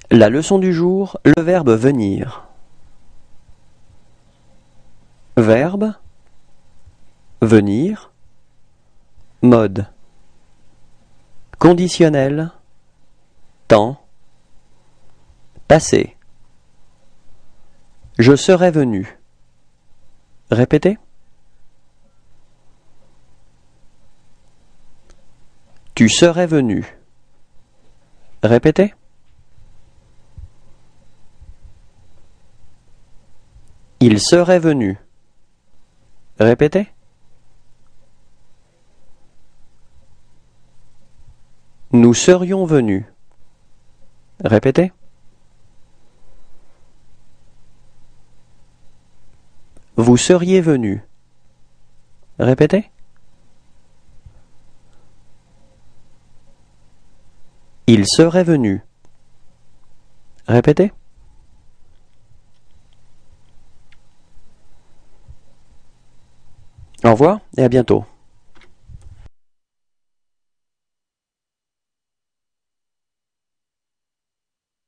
La leçon du jour, le verbe venir. Verbe, venir, mode. Conditionnel, temps, passé. Je serais venu. Répétez. Tu serais venu. Répétez. Il serait venu. Répétez. Nous serions venus. Répétez. Vous seriez venu. Répétez. Il serait venu. Répétez. Au revoir et à bientôt.